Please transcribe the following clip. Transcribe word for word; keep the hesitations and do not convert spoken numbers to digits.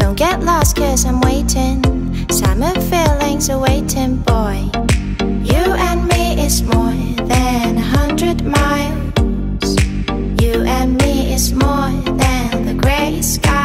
Don't get lost cause I'm waiting. Summer feelings are waiting, boy. You and me is more than a hundred miles. You and me is more than the gray sky.